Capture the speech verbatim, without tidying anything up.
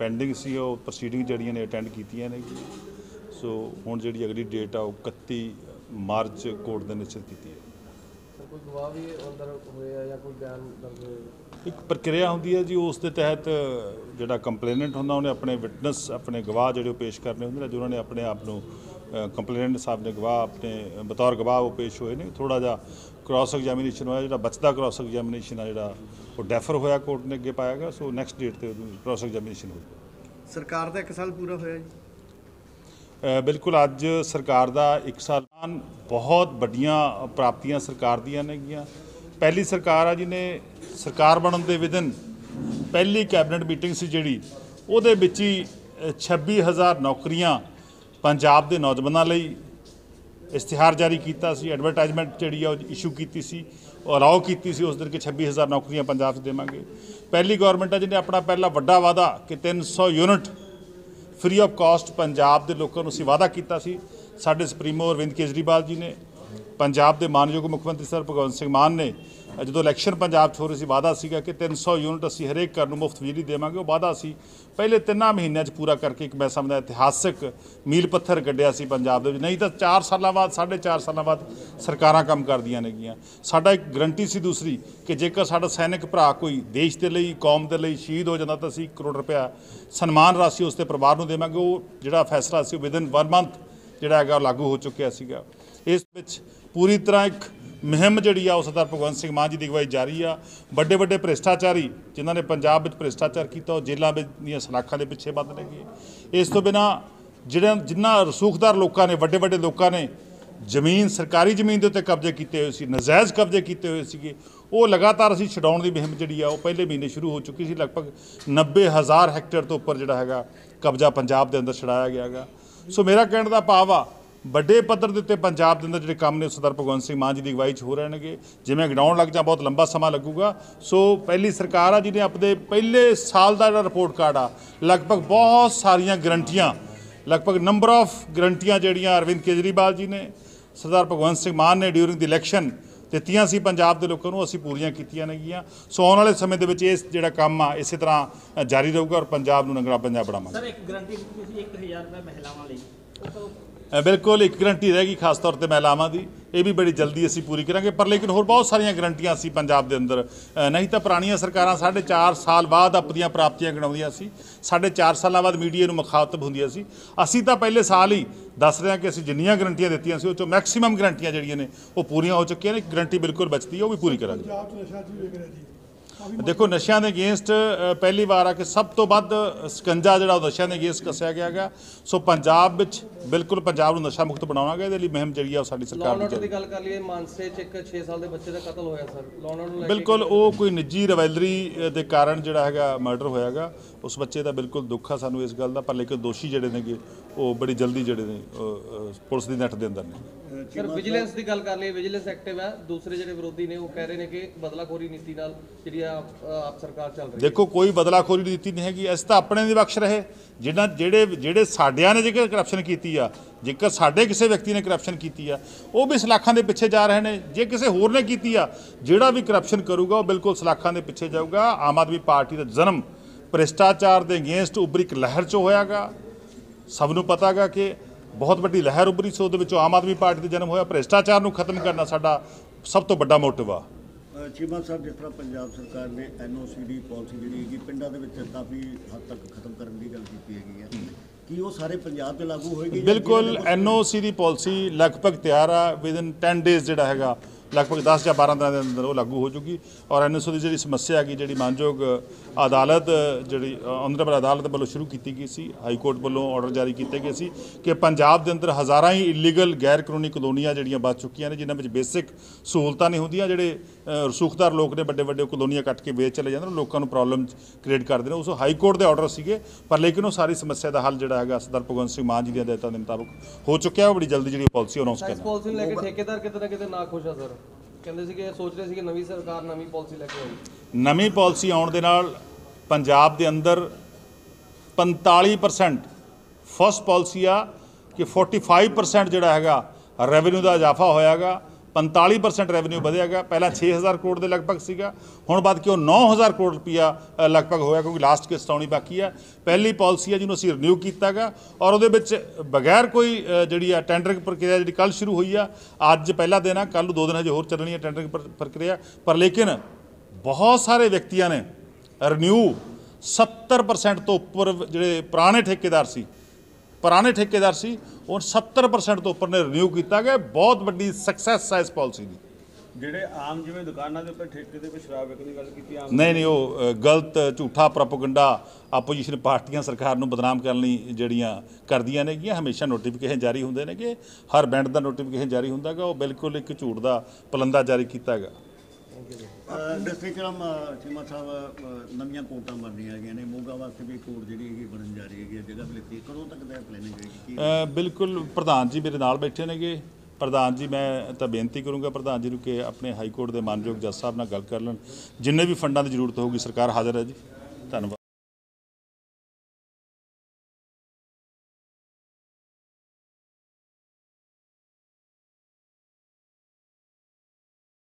Pending ਸੀ ਉਹ proceeding ਜਿਹੜੀਆਂ ਨੇ ਅਟੈਂਡ ਕੀਤੀਆਂ ਨੇ। ਸੋ ਹੁਣ ਜਿਹੜੀ ਅਗਲੀ ਡੇਟ ਆ ਉਹ ਇਕੱਤੀ ਮਾਰਚ ਕੋਰਟ ਨੇ ਨਿਸ਼ਚਿਤ ਕੀਤੀ ਹੈ। ਕੋਈ ਗਵਾਹ ਵੀ ਅੰਦਰ ਹੋਏ ਆ ਜਾਂ ਕੋਈ ਬਿਆਨ ਦਰਜ ਹੋਏ? ਇੱਕ ਪ੍ਰਕਿਰਿਆ ਹੁੰਦੀ ਹੈ ਜੀ, ਉਸ ਦੇ ਤਹਿਤ ਜਿਹੜਾ ਕੰਪਲੇਨੈਂਟ ਹੁੰਦਾ ਉਹਨੇ ਆਪਣੇ ਵਿਟਨੈਸ ਆਪਣੇ ਗਵਾਹ ਜਿਹੜੇ ਉਹ ਪੇਸ਼ ਕਰਨੇ ਹੁੰਦੇ ਨੇ। ਜੋ ਉਹਨਾਂ ਨੇ ਆਪਣੇ ਆਪ ਨੂੰ ਕੰਪਲੇਨੈਂਟ ਸਾਹਿਬ ਨੇ ਗਵਾਹ ਆਪਣੇ ਬਤੌਰ ਗਵਾਹ ਉਹ ਪੇਸ਼ ਹੋਏ ਨੇ। ਥੋੜ੍ਹਾ ਜਿਹਾ ਕ੍ਰਾਸ ਐਗਜ਼ਾਮੀਨੇਸ਼ਨ ਹੋਇਆ, ਜਿਹੜਾ ਬਚਦਾ ਕ੍ਰਾਸ ਐਗਜ਼ਾਮੀਨੇਸ਼ਨ ਆ ਜਿਹੜਾ ਉਹ ਡੈਫਰ ਹੋਇਆ, ਕੋਰਟ ਨੇ ਅੱਗੇ ਪਾਇਆ ਗਿਆ। ਸੋ ਨੈਕਸਟ ਡੇਟ 'ਤੇ ਕ੍ਰਾਸ ਐਗਜ਼ਾਮੀਨੇਸ਼ਨ ਹੋਊਗਾ। ਸਰਕਾਰ ਦਾ ਇੱਕ ਸਾਲ ਪੂਰਾ ਹੋਇਆ ਜੀ। ਬਿਲकुल ਅੱਜ ਸਰਕਾਰ ਦਾ ਇੱਕ ਸਾਲ ਬਹੁਤ ਵੱਡੀਆਂ ਪ੍ਰਾਪਤੀਆਂ ਸਰਕਾਰ ਦੀਆਂ ਨੇਗੀਆਂ। ਪਹਿਲੀ ਸਰਕਾਰ ਆ ਜਿਹਨੇ ਸਰਕਾਰ ਬਣਨ ਦੇ ਵਿਦਨ ਪਹਿਲੀ ਕੈਬਨਿਟ ਮੀਟਿੰਗ ਸੀ ਜਿਹੜੀ ਉਹਦੇ ਵਿੱਚ ਹੀ ਛੱਬੀ ਹਜ਼ਾਰ ਨੌਕਰੀਆਂ ਪੰਜਾਬ ਦੇ ਨੌਜਵਾਨਾਂ ਲਈ ਇਸ਼ਤਿਹਾਰ ਜਾਰੀ ਕੀਤਾ ਸੀ। ਐਡਵਰਟਾਈਜ਼ਮੈਂਟ ਜਿਹੜੀ ਆ ਉਹ ਇਸ਼ੂ ਕੀਤੀ ਸੀ, ਉਹ ਅਲਾਓ ਕੀਤੀ ਸੀ ਉਸ ਦਿਨ ਕਿ ਛੱਬੀ ਹਜ਼ਾਰ ਨੌਕਰੀਆਂ ਪੰਜਾਬ 'ਚ ਦੇਵਾਂਗੇ। ਪਹਿਲੀ ਗੌਰਮੈਂਟ ਆ ਜਿਹਨੇ ਆਪਣਾ ਪਹਿਲਾ ਵੱਡਾ ਵਾਅਦਾ ਕਿ ਤਿੰਨ ਸੌ unit free of cost Punjab के लोगों को वादा किया सी। साडे सुप्रीमो अरविंद केजरीवाल जी ने, पंजाब के मानयोग मुख्यमंत्री सर भगवंत सिंह मान ने जो इलैक्शन पंजाब हो रही सी वादा सीगा कि तीन सौ यूनिट असी हरेक घर मुफ्त बिजली देवांगे। वो वादा असी पहले तिना महीनों पूरा करके एक मैं समझदा इतिहासिक मील पत्थर कढ़िया सी पंजाब दे। नहीं तो चार सालों बाद साढ़े चार सालों बाद सरकारां काम करदियां नेगियां। साडा एक गारंटी सी दूसरी कि जेकर साडा सैनिक भरा कोई देश के लिए कौम के लिए शहीद हो जाता तो असी करोड़ रुपया सन्मान राशि उसके परिवार को देवांगे। वो जिहड़ा फैसला सी विदिन वन मंथ जिहड़ा हैगा लागू हो चुकिया सीगा। इस विच पूरी तरह एक मुहिम जी आ सरदार भगवंत सिंह मान जी की अगवाई जारी आ। बड़े बड़े भ्रिष्टाचारी जिन्होंने पंजाब में भ्रिष्टाचार किया जेलों में सलाखा के पिछे बद लगे। इस तो बिना जिहड़े जिन्ना रसूखदार लोगों ने वड्डे वड्डे लोगों ने जमीन सरकारी जमीन के उत्ते कब्जे किए हुए सी, नजायज़ कब्जे किए हुए सी, वो लगातार असीं छुड़ाउण की मुहिम जी आ पहले महीने शुरू हो चुकी सी। लगभग नब्बे हज़ार हैक्टेयर तो उपर जिहड़ा हैगा कब्जा पंजाब के अंदर छुड़ाया गया गा। सो मेरा कहने का भाव आ ਵੱਡੇ ਪੱਧਰ ਦੇ ਉੱਤੇ ਪੰਜਾਬ ਦੇ ਅੰਦਰ ਜਿਹੜੇ ਕੰਮ ਨੇ ਸਰਦਾਰ ਭਗਵੰਤ ਸਿੰਘ ਮਾਨ ਜੀ ਦੀ ਅਗਵਾਈ 'ਚ ਹੋ ਰਹੇ ਨੇਗੇ। ਜਿਵੇਂ ਗਣਾਉਣ ਲੱਗ ਜਾਂ ਬਹੁਤ ਲੰਬਾ ਸਮਾਂ ਲੱਗੂਗਾ। ਸੋ ਪਹਿਲੀ ਸਰਕਾਰ ਆ ਜਿਹਨੇ ਆਪਣੇ ਪਹਿਲੇ ਸਾਲ ਦਾ ਜਿਹੜਾ ਰਿਪੋਰਟ ਕਾਰਡ ਆ ਲਗਭਗ ਬਹੁਤ ਸਾਰੀਆਂ ਗਰੰਟੀਆਂ ਲਗਭਗ ਨੰਬਰ ਆਫ ਗਰੰਟੀਆਂ ਜਿਹੜੀਆਂ ਅਰਵਿੰਦ ਕੇਜਰੀਵਾਲ ਜੀ ਨੇ ਸਰਦਾਰ ਭਗਵੰਤ ਸਿੰਘ ਮਾਨ ਨੇ ਡਿਊਰਿੰਗ ਦੀ ਇਲੈਕਸ਼ਨ ਦਿੱਤੀਆਂ ਸੀ ਪੰਜਾਬ ਦੇ ਲੋਕਾਂ ਨੂੰ, ਅਸੀਂ ਪੂਰੀਆਂ ਕੀਤੀਆਂ ਨੇਗੀਆਂ। ਸੋ ਆਉਣ ਵਾਲੇ ਸਮੇਂ ਦੇ ਵਿੱਚ ਇਸ ਜਿਹੜਾ ਕੰਮ ਆ ਇਸੇ ਤਰ੍ਹਾਂ ਜਾਰੀ ਰਹੂਗਾ ਔਰ ਪੰਜਾਬ ਨੂੰ ਨੰਗਰਾ ਪੰਜਾਬ ਬਣਾਵਾਂਗੇ। ਸਰ ਇੱਕ ਗਰੰਟੀ ਤੁਸੀਂ ਇੱਕ ਹਜ਼ਾਰ ਰੁਪਏ ਮਹਿਲਾਵਾਂ ਲਈ बिल्कुल एक गारंटी रहेगी खास तौर पर महिलावां की, ये भी बड़ी जल्दी असी पूरी करांगे। पर लेकिन होर बहुत सारिया गारंटियां असी पंजाब के अंदर नहीं तो पुरानियां सरकारां साढ़े चार साल बाद अपनियां प्राप्तियां गिणाउंदियां सी, साढ़े चार साल बाद मीडिया नूं मुखातब हुंदियां सी। असी तो पहले साल ही दस रहे हैं कि असी जिन्नियां गारंटियां दित्तियां सी उस चों मैक्सीमम गारंटियां जिहड़ियां ने वो पूरीआं हो चुकियां ने। गारंटी बिल्कुल बचती है, वो भी पूरी करांगे। देखो नशा के अगेंस्ट पहली बार आ कि सब तो वध ਸਕੰਜਾ ਜਿਹੜਾ ਨਸ਼ਿਆਂ ਦੇ ਅਗੇਂस्ट ਕੱਸਿਆ ਗਿਆ ਗਾ। ਸੋ ਪੰਜਾਬ ਵਿੱਚ ਬਿਲਕੁਲ ਪੰਜਾਬ ਨੂੰ ਨਸ਼ਾ ਮੁਕਤ ਬਣਾਉਣਾ ਇਹਦੇ ਲਈ ਮੁਹਿੰਮ ਜਿਹੜੀ ਆ ਸਾਡੀ ਸਰਕਾਰ ਦੀ। ਲਾਅ ਦੀ ਗੱਲ ਕਰ ਲਈਏ, ਮਾਨਸੇ 'ਚ ਇੱਕ ਛੇ ਸਾਲ ਦੇ ਬੱਚੇ ਦਾ ਕਤਲ ਹੋਇਆ ਸਰ, ਲਾਅ ਨੂੰ ਲੈ ਕੇ ਬਿਲਕੁਲ ਉਹ ਕੋਈ ਨਿੱਜੀ ਰਵੈਲਰੀ ਦੇ ਕਾਰਨ ਜਿਹੜਾ ਹੈਗਾ ਮਰਡਰ ਹੋਇਆਗਾ। ਉਸ ਬੱਚੇ ਦਾ ਬਿਲਕੁਲ ਦੁੱਖ ਆ ਸਾਨੂੰ ਇਸ ਗੱਲ ਦਾ। ਪਰ ਲੇਕਿਨ ਦੋਸ਼ੀ ਜਿਹੜੇ ਨੇਗੇ ਉਹ ਬੜੀ ਜਲਦੀ ਜਿਹੜੇ ਨੇ ਪੁਲਿਸ ਦੀ ਨੱਠ ਦੇ ਅੰਦਰ ਨੇ। ਸਰ ਵਿਜੀਲੈਂਸ ਦੀ ਗੱਲ ਕਰ ਲਈਏ, ਵਿਜੀਲੈਂਸ ਐਕਟਿਵ ਹੈ। ਦੂਸਰੇ ਜਿਹੜੇ ਵਿਰੋਧੀ ਨੇ ਉਹ ਕਹਿ ਰਹੇ ਨੇ ਕਿ ਬਦਲਾਖੋਰੀ ਨੀਤੀ ਨਾਲ ਜਿਹੜੀ ਆਪ ਸਰਕਾਰ ਚੱਲ ਰਹੀ ਹੈ। देखो कोई बदलाखोरी नीति नहीं हैगी, अस तो अपने दी बख्श रहे जिन्ना जेड़े जेड़े साडियां ने जेकर करप्शन की आ, जेकर साडे किसी व्यक्ति ने करप्शन की आ वो भी सलाखां दे पिछे जा रहे हैं। जे किसी होर ने की आ जिहड़ा भी करप्शन करूगा वो बिल्कुल सलाखां दे पिछे जाऊगा। आम आदमी पार्टी का जन्म भ्रिष्टाचार के अगेंस्ट उभरी एक लहर चो होयागा। सबनूं पता गा कि बहुत वड्डी लहर उभरी सो दे विचों आम आदमी पार्टी का जन्म होया। भ्रिष्टाचार नूं खत्म करना साडा सब तो वड्डा मोटिव आ। चीमा साहब जिस तरह पंजाब सरकार ने N O C D policy जी पिंडा काफ़ी हद तक खत्म करने की गल की है कि वो सारे पंजाब से लागू होएगी? बिल्कुल एन ओ सी दी पॉलिसी लगभग तैयार आ। विद इन टेन डेज जोड़ा है लगभग दस या बारह दिन के अंदर वो लागू हो चुकी। और एन ओ सी की जी समस्या है जी मानयोग अदालत जी ऑनरेबल अदालत वालों शुरू की गई सी, हाई कोर्ट वालों ऑर्डर जारी किए गए सी कि पंजाब के अंदर हज़ारां ही इलीगल गैर कानूनी कलोनियां जिहड़ियां बच चुकियां ने जिन्हां विच बेसिक सहूलतां नहीं होंदियां। जिहड़े रसूखदार लोग ने वड्डे वड्डे कलोनियां कट के बेच चले जाते लोगों को प्रॉब्लम क्रिएट करते हैं। उस हाई कोर्ट के ऑर्डर सीगे पर लेकिन वो सारी समस्या का हल जिहड़ा है सरदार भगवंत सिंह मान जी की हदायतों के मुताबिक हो चुका है। बड़ी जल्दी जी पॉलिसी अनाउंस करना। पॉलिसी लेके ठेकेदार किते ना किते नाखुश है सर, ਕਹਿੰਦੇ ਸੀ ਕਿ ਸੋਚ ਰਹੇ ਸੀ ਕਿ ਨਵੀਂ ਸਰਕਾਰ ਨਵੀਂ ਪਾਲਿਸੀ ਲੈ ਕੇ ਆਏਗੀ। ਨਵੀਂ ਪਾਲਿਸੀ ਆਉਣ ਦੇ ਨਾਲ ਪੰਜਾਬ ਦੇ ਅੰਦਰ ਪੰਤਾਲੀ ਪਰਸੈਂਟ ਫਸਟ ਪਾਲਿਸੀ ਆ ਕਿ ਫੋਰਟੀ ਫਾਈਵ ਪਰਸੈਂਟ ਜਿਹੜਾ ਹੈਗਾ ਰੈਵਨਿਊ ਦਾ ਇਜ਼ਾਫਾ ਹੋਇਆਗਾ। ਪੰਤਾਲੀ ਪਰਸੈਂਟ ਰੈਵਨਿਊ ਵਧਿਆ ਗਾ। ਪਹਿਲਾਂ ਛੇ ਹਜ਼ਾਰ ਕਰੋੜ ਦੇ ਲਗਭਗ ਸੀਗਾ, ਹੁਣ ਵੱਧ ਕੇ ਉਹ ਨੌ ਹਜ਼ਾਰ ਕਰੋੜ ਰੁਪਈਆ ਅ, ਲਗਭਗ ਹੋਇਆ, ਕਿਉਂਕਿ ਲਾਸਟ ਕਿਸ਼ਤ ਆਉਣੀ ਬਾਕੀ ਆ। ਪਹਿਲੀ ਪਾਲਿਸੀ ਹੈ ਜਿਹਨੂੰ ਅਸੀਂ ਰਿਨਿਊ ਕੀਤਾ ਗਾ, ਔਰ ਉਹਦੇ ਵਿੱਚ ਬਗੈਰ ਕੋਈ ਅ, ਜਿਹੜੀ ਆ ਟੈਂਡਰਿੰਗ ਪ੍ਰਕਿਰਿਆ ਜਿਹੜੀ ਕੱਲ੍ਹ ਸ਼ੁਰੂ ਹੋਈ ਆ, ਅੱਜ ਪਹਿਲਾ ਦਿਨ ਆ, ਕੱਲ੍ਹ ਨੂੰ ਦੋ ਦਿਨ ਹਜੇ ਹੋਰ ਚੱਲਣੀ ਹੈ ਟੈਂਡਰਿੰਗ ਪ੍ਰ- ਪ੍ਰਕਿਰਿਆ। ਪਰ ਲੇਕਿਨ ਬਹੁਤ ਸਾਰੇ ਵਿਅਕਤੀਆਂ ਨੇ ਰਿਨਿਊ ਸੱਤਰ ਪਰਸੈਂਟ ਤੋਂ ਉੱਪਰ ਜਿਹੜੇ ਪੁਰਾਣੇ ਠੇਕੇਦਾਰ ਸੀ ਪੁਰਾਣੇ ਠੇਕੇਦਾਰ ਸੀ ਉਹ ਸੱਤਰ ਪਰਸੈਂਟ ਤੋਂ ਉੱਪਰ ਨੇ ਰਿਨਿਊ ਕੀਤਾ ਗਿਆ। ਬਹੁਤ ਵੱਡੀ ਸਕਸੈਸ ਹੈ ਇਸ ਪਾਲਿਸੀ ਦੀ। ਜਿਹੜੇ ਆਮ ਜਿਵੇਂ ਦੁਕਾਨਾਂ ਦੇ ਉੱਪਰ ਠੇਕੇ ਦੇ ਵਿੱਚ ਸ਼ਰਾਬ ਵਿਕਣ ਦੀ ਗੱਲ ਕੀਤੀ ਆਮ ਨਹੀਂ ਨਹੀਂ ਉਹ ਅ, ਗਲਤ ਝੂਠਾ ਪ੍ਰੋਪਗੈਂਡਾ ਆਪੋਜੀਸ਼ਨ ਪਾਰਟੀਆਂ ਸਰਕਾਰ ਨੂੰ ਬਦਨਾਮ ਕਰਨ ਲਈ ਜਿਹੜੀਆਂ ਕਰਦੀਆਂ ਨੇਗੀਆਂ। ਹਮੇਸ਼ਾ ਨੋਟੀਫਿਕੇਸ਼ਨ ਜਾਰੀ ਹੁੰਦੇ ਨੇਗੇ, ਹਰ ਬੈਂਡ ਦਾ ਨੋਟੀਫਿਕੇਸ਼ਨ ਜਾਰੀ ਹੁੰਦਾ ਗਾ। ਉਹ ਬਿਲਕੁਲ ਇੱਕ ਝੂਠ ਦਾ ਪਲੰਦਾ ਜਾਰੀ ਕੀਤਾ ਹੈਗਾ। ਡਿਸਟ੍ਰਿਕਟ ਚੀਮਾ ਸਾਹਿਬ ਅ, ਨਵੀਆਂ ਕੋਰਟਾਂ ਬਣ ਰਹੀਆਂ ਹੈਗੀਆਂ ਨੇ, ਮੋਗਾ ਵਾਸਤੇ ਵੀ ਕੋਰਟ ਜਿਹੜੀ ਹੈਗੀ ਬਣਨ ਜਾ ਰਹੀ ਹੈਗੀ ਹੈ, ਜਗ੍ਹਾ ਵੀ ਲਿੱਤੀ, ਕਦੋਂ ਤੱਕ ਦਾ ਪਲੈਨਿੰਗ ਹੋਏਗੀ ਕੀ? ਅ, ਬਿਲਕੁਲ ਪ੍ਰਧਾਨ ਜੀ ਮੇਰੇ ਨਾਲ ਬੈਠੇ ਨੇਗੇ। ਪ੍ਰਧਾਨ ਜੀ ਮੈਂ ਤਾਂ ਬੇਨਤੀ ਕਰੂੰਗਾ ਪ੍ਰਧਾਨ ਜੀ ਨੂੰ ਕਿ ਆਪਣੇ ਹਾਈ ਕੋਰਟ ਦੇ ਮਾਨਯੋਗ ਜੱਜ ਸਾਹਿਬ ਨਾਲ ਗੱਲ ਕਰ ਲੈਣ। ਜਿੰਨੇ ਵੀ ਫੰਡਾਂ ਦੀ ਜ਼ਰੂਰਤ ਹੋਊਗੀ ਸਰਕਾਰ ਹਾਜ਼ਰ ਹੈ ਜੀ। ਧੰਨਵਾਦ।